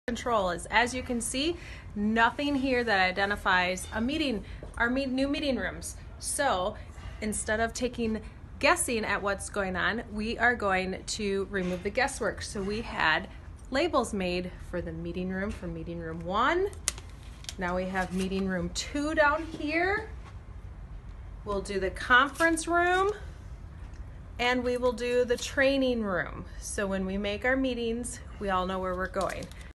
control is, as you can see, nothing here that identifies a meeting, our new meeting rooms. So instead of guessing at what's going on, we are going to remove the guesswork. So we had labels made for the meeting room, for meeting room 1. Now we have meeting room 2 down here. We'll do the conference room, and we will do the training room. So when we make our meetings, we all know where we're going.